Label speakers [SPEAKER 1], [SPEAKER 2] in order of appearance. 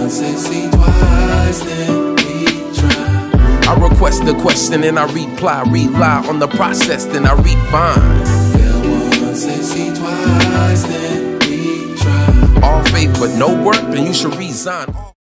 [SPEAKER 1] once and see twice, then we try.
[SPEAKER 2] I request the question and I reply, rely on the process, then I refine.
[SPEAKER 1] Feel once and see twice, then we try.
[SPEAKER 2] All faith but no work, then you should resign.